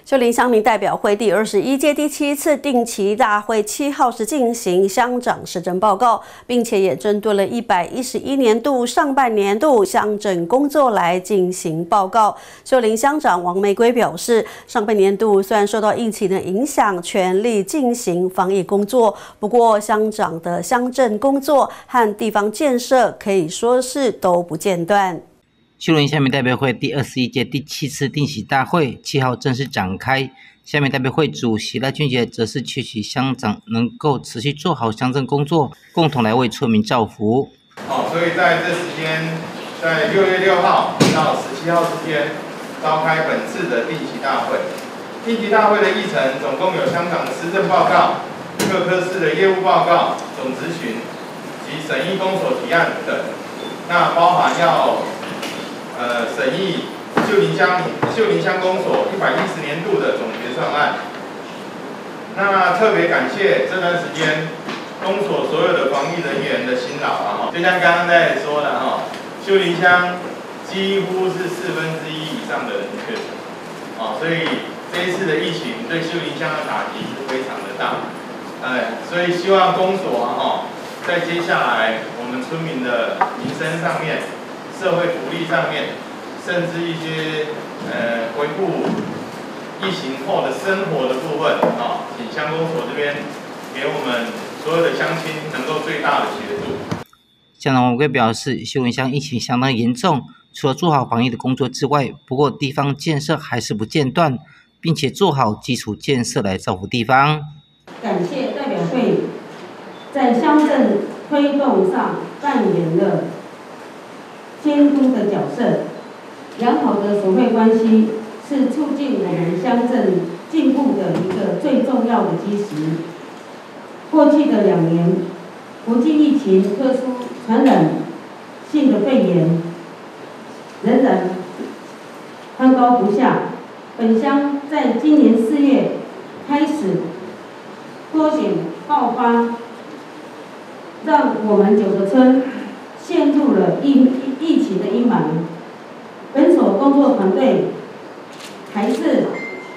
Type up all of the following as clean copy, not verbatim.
秀林乡民代表会第21届第7次定期大会7号时进行乡长施政报告，并且也针对了111年度上半年度乡镇工作来进行报告。秀林乡长王玫瑰表示，上半年度虽然受到疫情的影响，全力进行防疫工作，不过乡长的乡镇工作和地方建设可以说是都不间断。 秀林乡民代表会第21届第7次定期大会7号正式展开。乡民代表会主席赖俊杰则是期许乡长能够持续做好乡镇工作，共同来为村民造福。 所以在这时间，在6月6号到17号之间召开本次的定期大会。定期大会的议程总共有乡长的施政报告、各科室的业务报告、总质询及审议公所提案等。那包含要审议秀林乡公所110年度的总决算案。那特别感谢这段时间公所所有的防疫人员的辛劳就像刚刚在说的秀林乡几乎是1/4以上的人确诊所以这一次的疫情对秀林乡的打击是非常的大。所以希望公所在接下来我们村民的民生上面、社会福利上面，甚至一些回顾疫情后的生活的部分请乡公所这边给我们所有的乡亲能够最大的协助。 乡长王玫瑰表示，秀林乡疫情相当严重，除了做好防疫的工作之外，不过地方建设还是不间断，并且做好基础建设来造福地方。 感谢代表会在乡镇推动上扮演了监督的角色。良好的属会关系是促进我们乡镇进步的一个最重要的基石。过去的2年，国际疫情特殊传染性的肺炎仍然攀高不下。本乡在今年4月开始多点爆发，让我们9个村陷入了疫情的阴霾。本所工作团队还是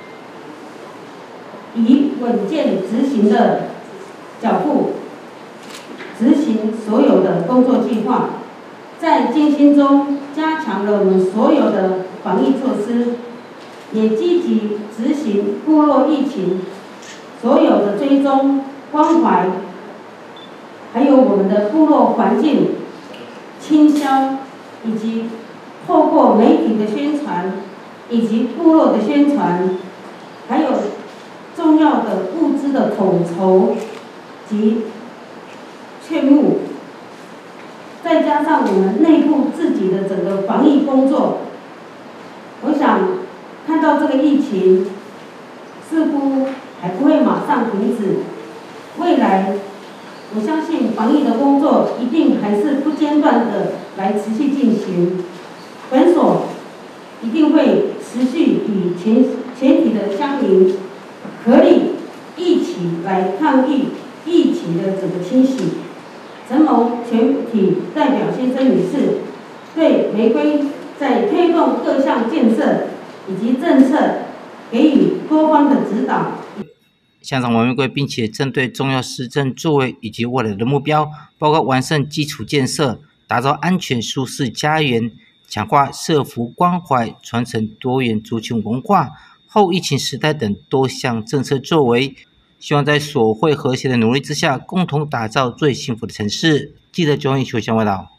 以稳健执行的脚步执行所有的工作计划，在进行中加强了我们所有的防疫措施，也积极执行部落疫情所有的追踪关怀，还有我们的部落环境清消，以及透过媒体的宣传，以及部落的宣传，还有重要的物资的统筹及劝募，再加上我们内部自己的整个防疫工作，我想看到这个疫情似乎还不会马上停止，未来我相信防疫的工作一定还是不间断的来持续进行。本所一定会持续与全体的乡民合力一起来抗疫疫情的整个清洗。承蒙全体代表先生女士对玫瑰在推动各项建设以及政策给予多方的指导。 乡长王玫瑰并且针对重要施政作为以及未来的目标，包括完善基础建设、打造安全舒适家园、强化社福关怀、传承多元族群文化、后疫情时代等多项政策作为，希望在所会和谐的努力之下，共同打造最幸福的城市。记者周一求乡报道。